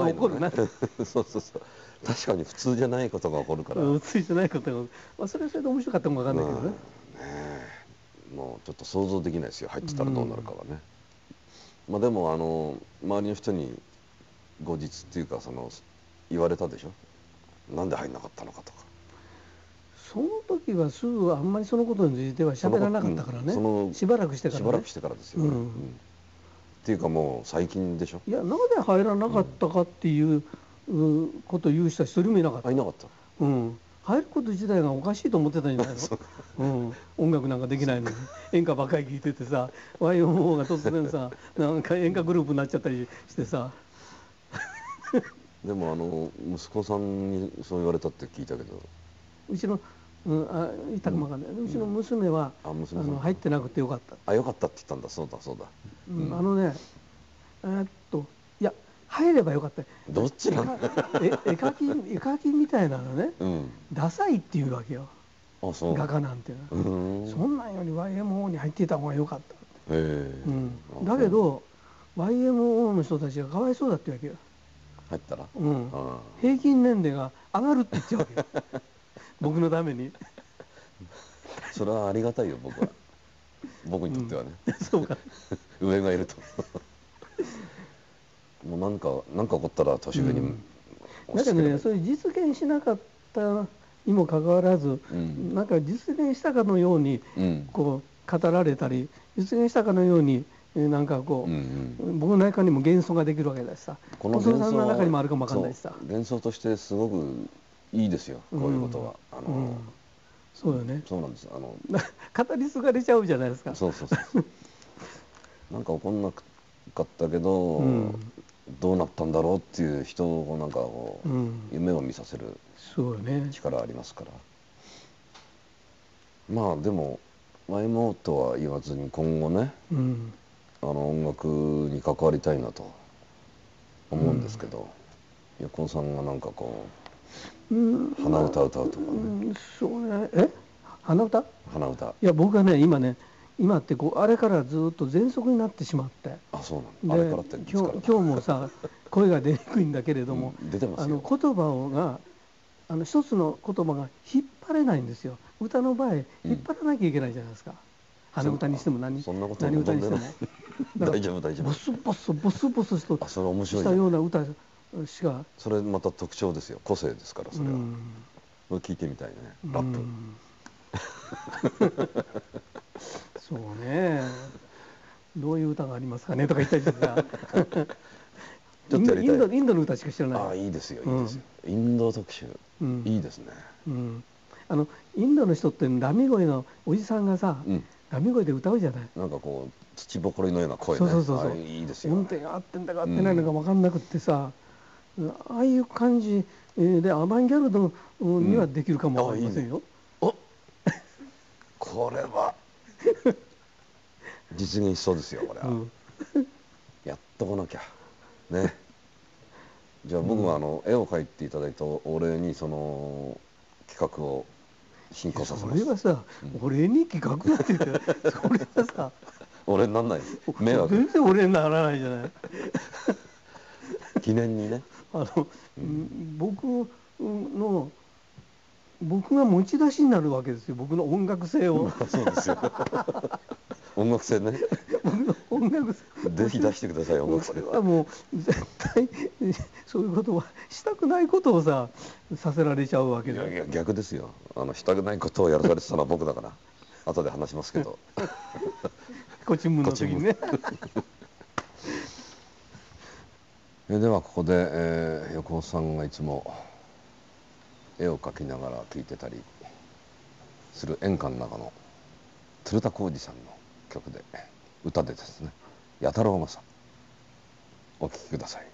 ないのね。 起こるなそうそうそう。確かに普通じゃないことが起こるから。 ついてないことが、まあ、それはそれで面白かったかもわかんないけどね。 ねえ、もうちょっと想像できないですよ。入ってたらどうなるかはね。まあでも周りの人に後日っていうか言われたでしょ。なんで入んなかったのかとか。 その時はすぐあんまりそのことについては喋らなかったからね、しばらくしてからね。 しばらくしてからですよね。っていうかもう最近でしょ。 いや、なぜ入らなかったかっていうことを言う人は一人もいなかった。 いなかった。 入ること自体がおかしいと思ってたんじゃないの。音楽なんかできないのに演歌ばっかり聴いててさ、 YMO が突然さなんか演歌グループになっちゃったりしてさ。 でも息子さんにそう言われたって聞いたけど。 うちの、言ったかもわかんない、うちの娘は、入ってなくてよかった。 あ、よかったって言ったんだ。そうだそうだ。 いや、入ればよかった。 どっちなの？ 絵描きみたいなのね、ダサいっていうわけよ。 あ、そう。 画家なんていうのは。そんなんより YMO に入っていた方がよかった。だけど YMO の人たちがかわいそうだってわけよ。 入ったら平均年齢が上がるって言っちゃうわけよ。僕のために。 それはありがたいよ、僕は。僕にとってはね。 そうか。 上がいると。もうなんか起こったら年上に。 だけどね、それ実現しなかったにもかかわらず、なんか実現したかのようにこう語られたり、実現したかのようになんかこう、僕の中にも幻想ができるわけだしさ、 この幻想の中にもあるかもわかんないしさ。 幻想としてすごくいいですよ、こういうことは。 そうよね。 そうなんです。 語り継がれちゃうじゃないですか。 そうそうそう。なんか起こんなかったけど、どうなったんだろうっていう人をなんかこう、夢を見させる力ありますから。まあでもYMOとは言わずに今後ね、音楽に関わりたいなと思うんですけど、横尾さんがなんかこう鼻歌歌うとかね。 そうね。鼻歌？ 鼻歌。 いや、僕はね、今ってこうあれからずっと喘息になってしまって。 あ、そうなんだ。あれからって今日もさ、声が出にくいんだけれども、 出てますよ。 言葉が一つの言葉が引っ張れないんですよ。歌の場合引っ張らなきゃいけないじゃないですか。鼻歌にしても何歌にしても。 大丈夫大丈夫。 ボスボスボスボスとしたような歌しか。 それまた特徴ですよ。個性ですから、それは。聞いてみたいね、ラップ。 そうね。どういう歌がありますかねとか言ったりしてさ。インドの歌しか知らない。 ああ、いいですよ、いいですよ。インド特集、いいですね。 インドの人ってラミ声のおじさんがさ、ラミ声で歌うじゃない。 なんかこう土ぼこりのような声ね。いいですよ。 音程が合ってんだか合ってないのか分かんなくってさ、ああいう感じでアバンギャルドにはできるかもわかりませんよ。 これは実現しそうですよ、これは。やっとこなきゃね。じゃあ僕は絵を描いていただいたお礼にその企画を進行させます。 それはさ、俺に企画なんて言って、それはさ、 俺になんない。迷惑。 全然俺にならないじゃない。 記念にね。 僕が持ち出しになるわけですよ、僕の音楽性を。 そうですよ。音楽性ね。 僕の音楽性。 ぜひ出してください、音楽性。 これはもう絶対そういうことはしたくないことをさせられちゃうわけで。 いや逆ですよ。したくないことをやらされてたのは僕だから。後で話しますけど。 こちんむの時にね。 ではここで、横尾さんがいつも絵を描きながら聴いてたりする演歌の中の鶴田浩二さんの曲で、歌でですね、弥太郎正お聴きください。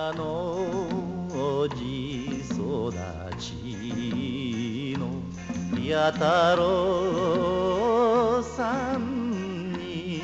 田の地育ちの弥太郎さんに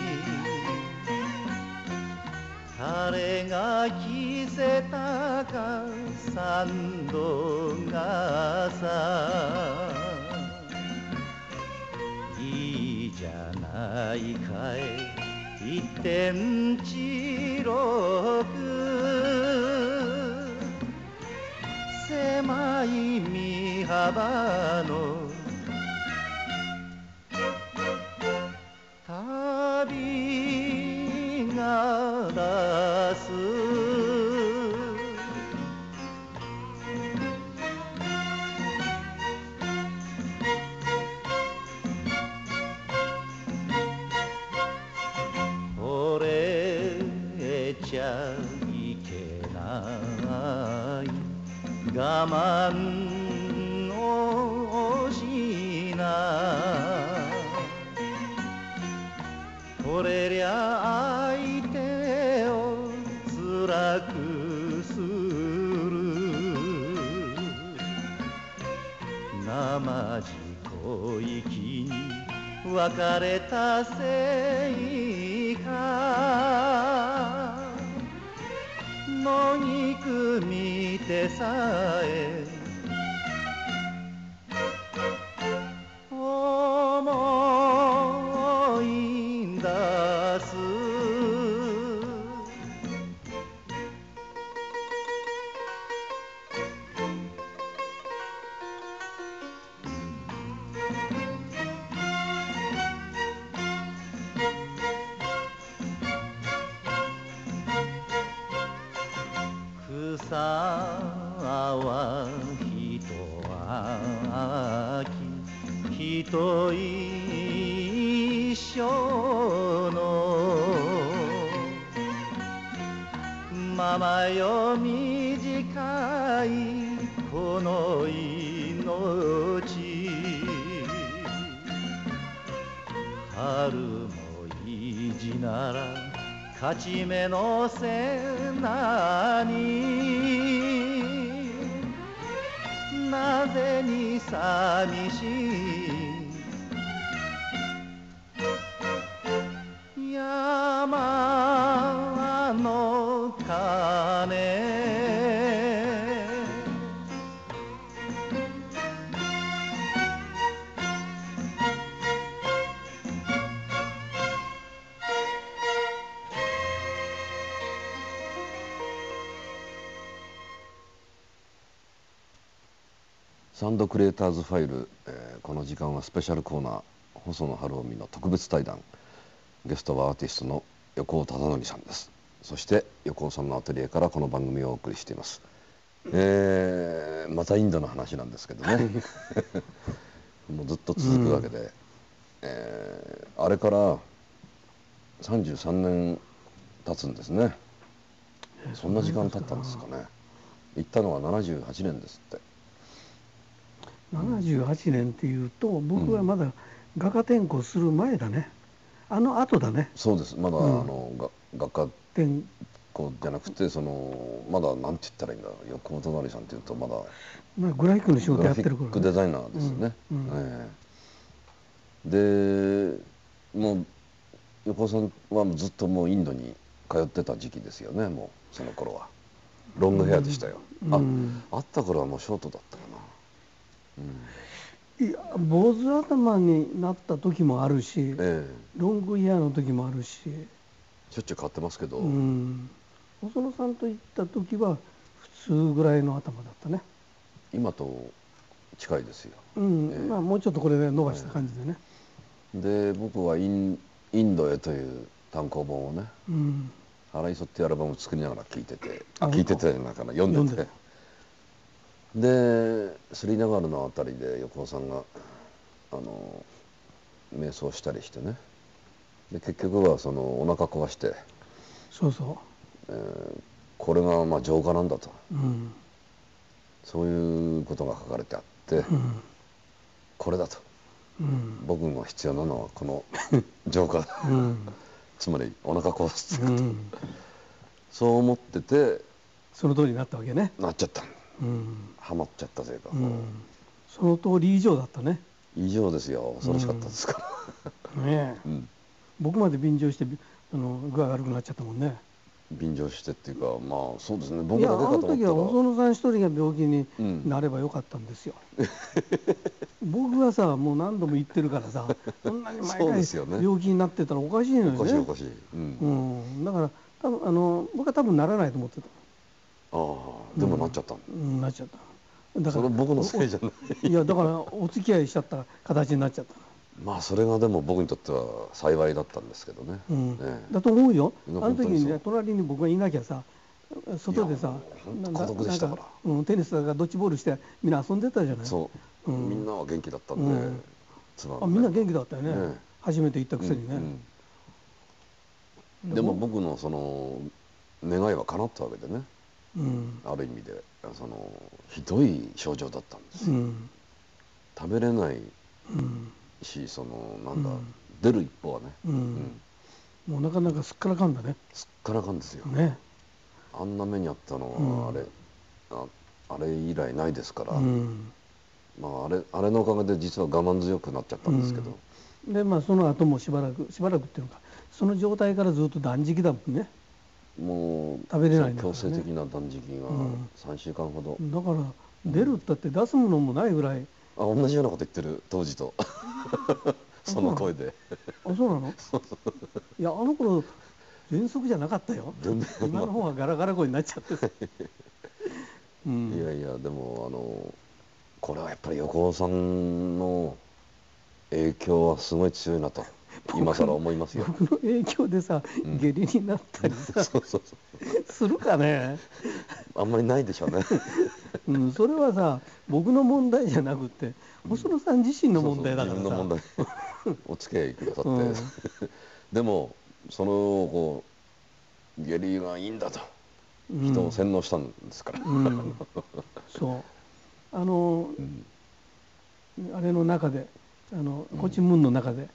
誰が着せたか三度傘いいじゃないかい一点一六狭い身幅の旅が出す惚れちゃいけない我慢をしな惚れりゃ相手を辛くする生地小粋に別れたせいか野菊見てさえ思い出す草はひと秋ひと一生のままよ短いこの命春も意地なら勝ち目のせなになぜに寂しい山の鐘サウンドクリエイターズファイル、この時間はスペシャルコーナー細野晴臣の特別対談。ゲストはアーティストの横尾忠則さんです。そして横尾さんのアトリエからこの番組をお送りしています。またインドの話なんですけどねもうずっと続くわけで、あれから33年経つんですね。そんな時間経ったんですかね。行ったのは78年ですって。 78年っていうと僕はまだ画家転校する前だね。あの後だね。 そうです。まだ、画家転校じゃなくてまだなんて言ったらいいんだろう、横尾忠則さんっていうとまだグラフィックの仕事やってる頃、 グラフィックデザイナーですね。でもう横尾さんはずっともうインドに通ってた時期ですよね。もうその頃はロングヘアでしたよ。会った頃はもうショートだったかな。 いや坊主頭になった時もあるし、ロングヘアの時もあるし、 しょっちゅう変わってますけど、 細野さんと行った時は普通ぐらいの頭だったね。 今と近いですよ。 まあもうちょっとこれで伸ばした感じでね。 で僕はインドへという単行本をね、荒磯っていうアルバムを作りながら聴いててなんか読んでて。でスリナガルのあたりで横尾さんが瞑想したりしてね、で結局はお腹壊して、これがまあ浄化なんだと、そういうことが書かれてあって、これだと、僕が必要なのはこの浄化だつまりお腹壊すってこと、そう思っててその通りになったわけね。 なっちゃった、ハマっちゃったというか、 その通り以上だったね。 以上ですよ。恐ろしかったですから、 ねえ、僕まで便乗して具合悪くなっちゃったもんね。 便乗してっていうか、まあそうですね、僕だけかと思ったら。 いや、あの時は細野さん一人が病気になればよかったんですよ。僕はさ、もう何度も言ってるからさ、そんなに毎回病気になってたらおかしいのよね。 おかしいおかしい。 だから多分僕は多分ならないと思ってた。 ああ、でもなっちゃった。 なっちゃった。だからそれ僕のせいじゃない。 いや、だからお付き合いしちゃった形になっちゃった。 まあそれがでも僕にとっては幸いだったんですけどね。 だと思うよ。あの時にね、隣に僕がいなきゃさ、外でさ、 孤独でしたから。 テニスだかドッジボールしてみんな遊んでたじゃない。 そう、みんなは元気だったんで。 みんな元気だったよね。初めて行ったくせにね。 でも僕のその願いは叶ったわけでね。ある意味でひどい症状だったんですよ。食べれないし、なんだ、出る一方はね、 もうなかなかすっからかんだね。 すっからかんですよね。 あんな目にあったのはあれ以来ないですから、まああれのおかげで実は我慢強くなっちゃったんですけど、 でまあその後もしばらくっていうのか、その状態からずっと断食だもんね。 もう食べれないんだからね。 強制的な断食が3週間ほど。 だから出るったって出すものもないぐらい。 同じようなこと言ってる、当時とその声で。 あ、そうなの？いや、あの頃喘息じゃなかったよ。今の方がガラガラ声になっちゃっていやいや、でもこれはやっぱり横尾さんの影響はすごい強いなと今更思いますよ。 僕の影響でさ、下痢になったりさするかね。 あんまりないでしょうね。 それはさ、僕の問題じゃなくて細野さん自身の問題だからさ。 自分の問題お付き合いくださってでもこう下痢がいいんだと人を洗脳したんですから。 そう、あれの中でコチムンの中で、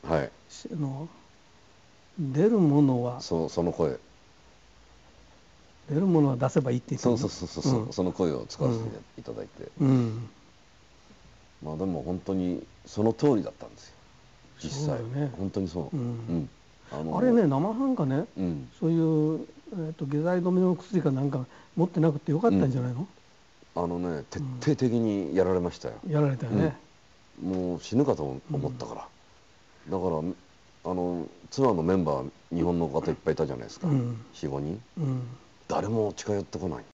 出るものはその声、 出るものは出せばいいって言ってる。 そうその声を使わせていただいて、まあでも本当にその通りだったんですよ実際。本当にそう。 あれね、生半可ね、そういう下剤止めの薬かなんか持ってなくてよかったんじゃないの？ 徹底的にやられましたよ。 やられたよね。 もう死ぬかと思ったから。だからツアーのメンバー日本の方いっぱいいたじゃないですか、4、5人。誰も近寄ってこない。